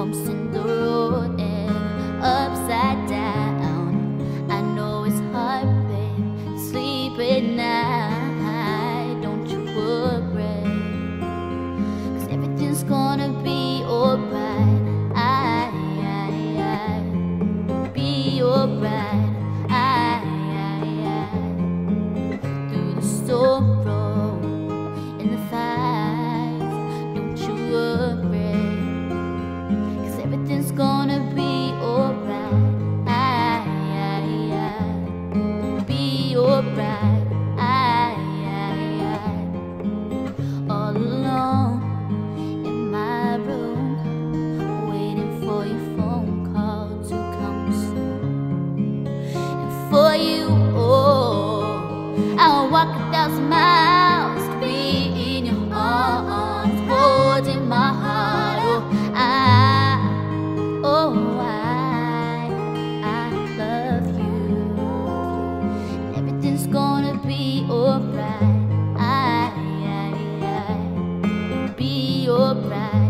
bumps in the road and upside down. I know it's hard, babe, to sleep at night. Don't you worry, 'cause everything's gonna be alright. Be alright. Through the sorrow and the fights, don't you worry, 'cause everything's gonna be alright. Be alright. All alone in my room, waiting for your phone call to come soon. And for you, oh, I'll walk 1,000 miles to be in your arms, holding my heart. Oh, I love you. Everything's gonna be alright. Be alright.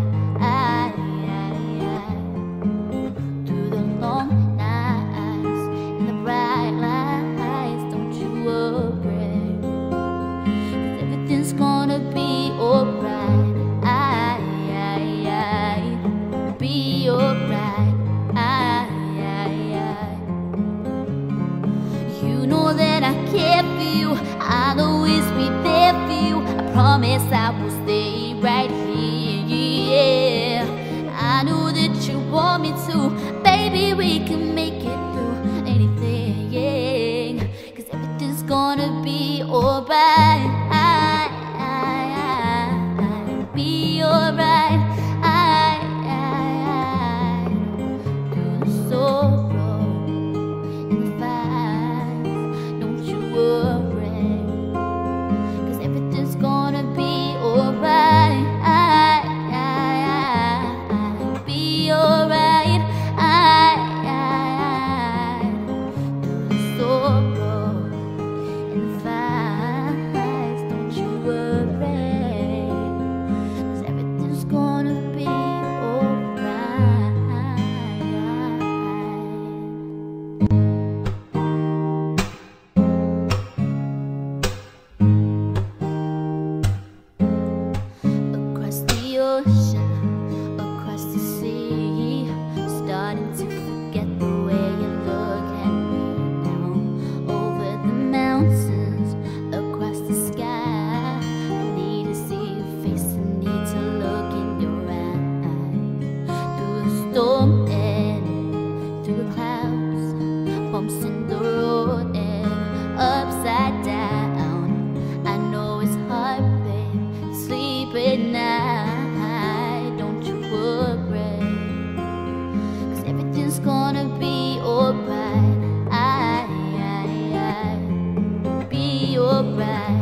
Through the long nights and the bright lights, don't you worry, 'cause everything's gonna be alright. Be alright. You know that I care for you, I'll always be there for you. I promise I will stay right here, yeah. I know that you want me to, baby, we can make it through anything, 'cause everything's gonna be alright. Be alright. Through the sorrow and the fights, don't you worry, 'cause everything's gonna be alright. Be alright. Through the sorrow and the fights, don't you worry, 'cause everything's gonna be alright. Across the ocean, across the sea, starting to forget the way you look at me now. Over the mountains, across the sky, I need to see your face, I need to look in your eyes. Through the storm and through the clouds, bumps in the road and upside down. I know it's hard, babe, to sleep at night. Don't you worry, 'cause everything's gonna be alright. Be alright.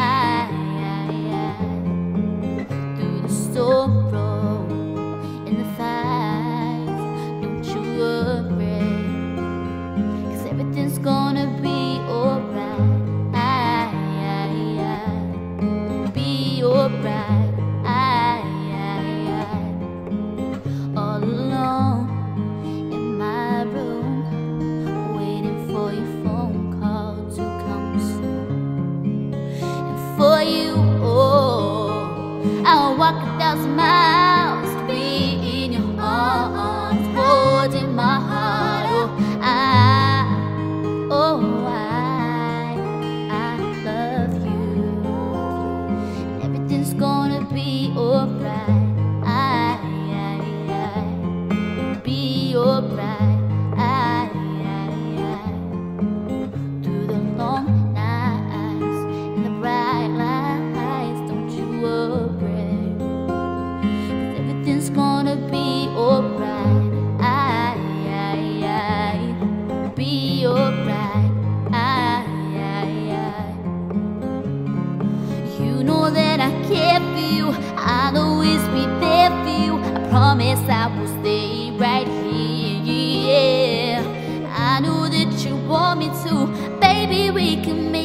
Through the sorrow and the fights, don't you worry, 'cause everything's gonna be alright. Be alright. All alone in my room, waiting for your phone call to come soon. And for you, oh, I'll walk 1,000 miles to be in your arms, holding my heart. Oh, I love you. Everything's gonna be alright. Be alright. Through the long nights and the bright lights, don't you worry, 'cause everything's gonna be alright. Be alright. You know that I care for you, I'll always be there for you. I promise I will stay right here, yeah. I know that you want me to, baby, we can make